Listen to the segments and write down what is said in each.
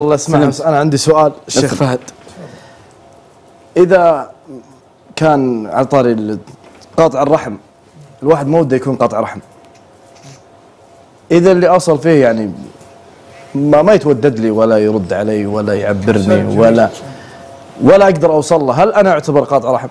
الله اسمع، بس انا عندي سؤال الشيخ فهد. اذا كان على طاري قاطع الرحم، الواحد ما وده يكون قاطع رحم، اذا اللي اصل فيه يعني ما يتودد لي ولا يرد علي ولا يعبرني ولا اقدر اوصل له، هل انا اعتبر قاطع رحم؟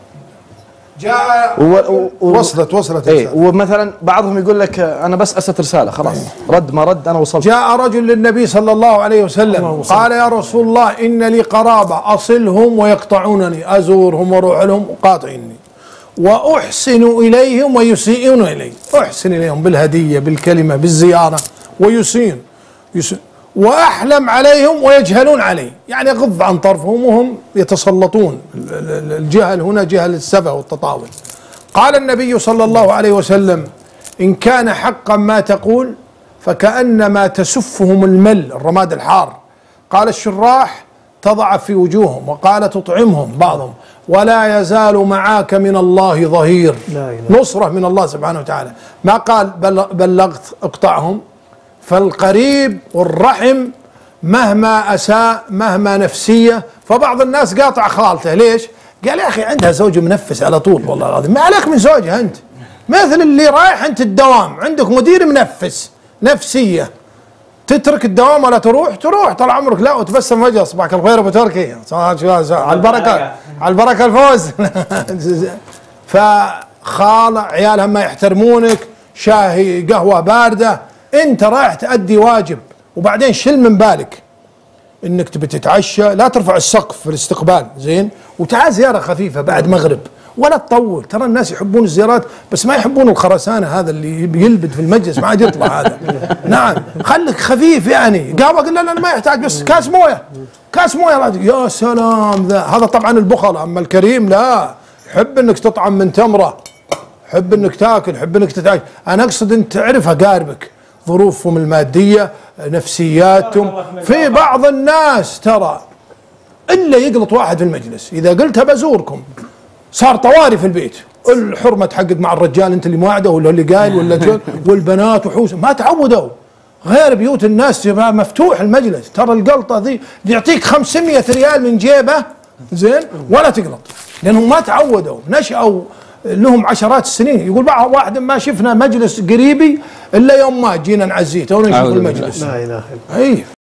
جاء وصلت اي، ومثلا بعضهم يقول لك انا بس ارسلت رساله خلاص، رد ما رد انا وصلت. جاء رجل للنبي صلى الله عليه وسلم قال يا رسول الله ان لي قرابه اصلهم ويقطعونني، ازورهم واروح لهم وقاطعيني، واحسن اليهم ويسيئون الي، احسن اليهم بالهديه بالكلمه بالزياره ويسيئون، واحلم عليهم ويجهلون علي، يعني اغض عن طرفهم وهم يتسلطون. الجهل هنا جهل السفه والتطاول. قال النبي صلى الله عليه وسلم ان كان حقا ما تقول فكأنما تسفهم المل، الرماد الحار. قال الشراح تضع في وجوههم، وقال تطعمهم بعضهم، ولا يزال معاك من الله ظهير، نصرة من الله سبحانه وتعالى. ما قال بلغت اقطعهم. فالقريب والرحم مهما أساء مهما نفسية، فبعض الناس قاطع خالته. ليش؟ قال يا أخي عندها زوج منفس على طول، والله العظيم ما عليك من زوجها أنت، مثل اللي رايح أنت الدوام عندك مدير منفس نفسية، تترك الدوام ولا تروح طال عمرك لا وتبسم وجه صباحك الخير ابو تركي على البركه على البركه الفوز. فخال عيالها ما يحترمونك، شاهي قهوه بارده، انت رايح تأدي واجب، وبعدين شل من بالك انك تبي تتعشى، لا ترفع السقف في الاستقبال زين، وتعال زياره خفيفه بعد مغرب ولا تطول. ترى الناس يحبون الزيارات بس ما يحبون الخرسانه، هذا اللي بيلبد في المجلس ما عاد يطلع هذا. نعم خليك خفيف، يعني قام قال لا ما يحتاج بس كاس مويه يا سلام. هذا طبعا البخل، اما الكريم لا، يحب انك تطعم من تمره، يحب انك تاكل، يحب انك تتعايش. انا اقصد انت تعرف اقاربك ظروفهم الماديه، نفسياتهم. في بعض الناس ترى الا يقلط واحد في المجلس، اذا قلتها بزوركم صار طواري في البيت، الحرمه تحقق مع الرجال انت اللي موعده ولا اللي قايل ولا والبنات وحوس ما تعودوا. غير بيوت الناس مفتوح المجلس، ترى القلطه ذي يعطيك 500 ريال من جيبه زين ولا تقلط، لانهم ما تعودوا، نشأوا لهم عشرات السنين. يقول بعض واحد ما شفنا مجلس قريبي الا يوم ما جينا نعزيه تو نشوف المجلس. لا اله الا الله.